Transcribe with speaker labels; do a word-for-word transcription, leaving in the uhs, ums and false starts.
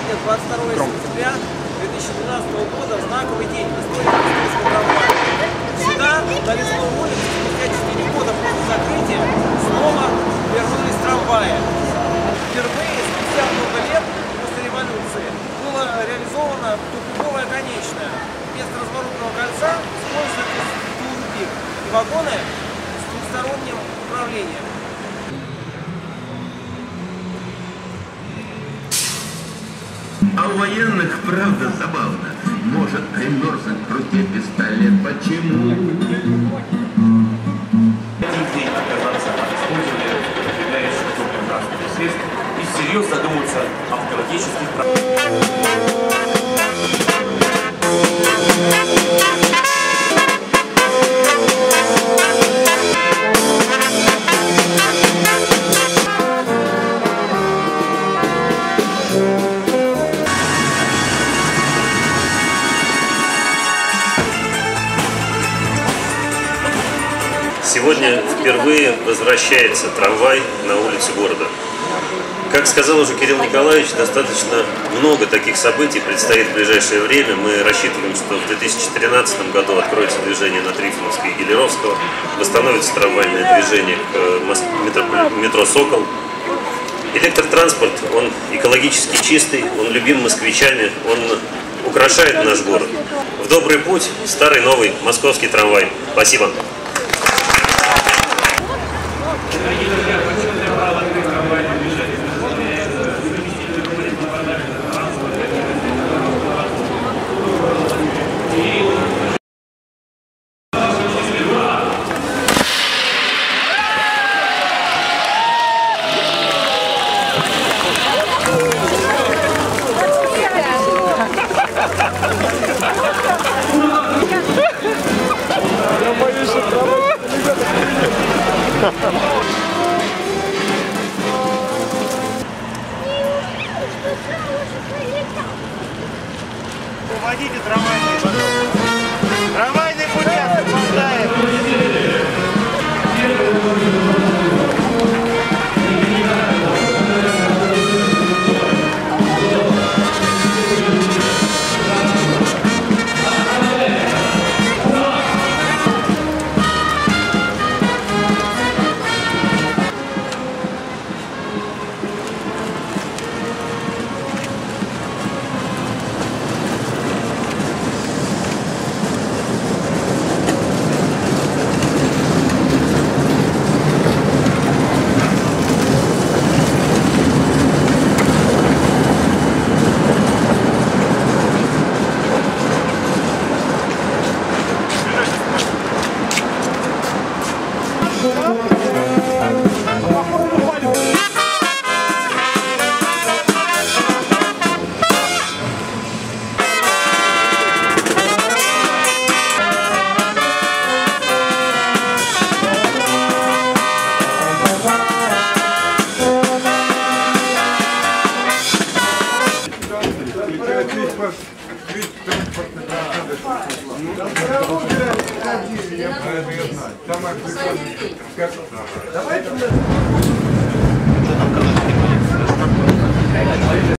Speaker 1: сегодня, двадцать второе сентября две тысячи двенадцатого года, знаковый день в истории московского трамвая. Сюда, на Лесную улицу, спустя четыре года после закрытия, снова вернулись трамваи. Впервые, спустя много лет после революции, было реализовано тупиковая конечная. Вместо разворотного кольца используется тупик и вагоны с двухсторонним управлением.
Speaker 2: А у военных правда забавно. Может примерзнуть в руке пистолет. Почему?
Speaker 3: Один день оказаться от использования употребляющих крупных транспортных средств и всерьез задуматься о экологических проблемах.
Speaker 4: Сегодня впервые возвращается трамвай на улицы города. Как сказал уже Кирилл Николаевич, достаточно много таких событий предстоит в ближайшее время. Мы рассчитываем, что в две тысячи тринадцатом году откроется движение на Трифоновской и Гелеровского, восстановится трамвайное движение к метро, метро «Сокол». Электротранспорт, он экологически чистый, он любим москвичами, он украшает наш город. В добрый путь, старый новый московский трамвай. Спасибо.
Speaker 5: Уводите трамвайные потоки. Трамвайный путь освобождаем.
Speaker 6: Давайте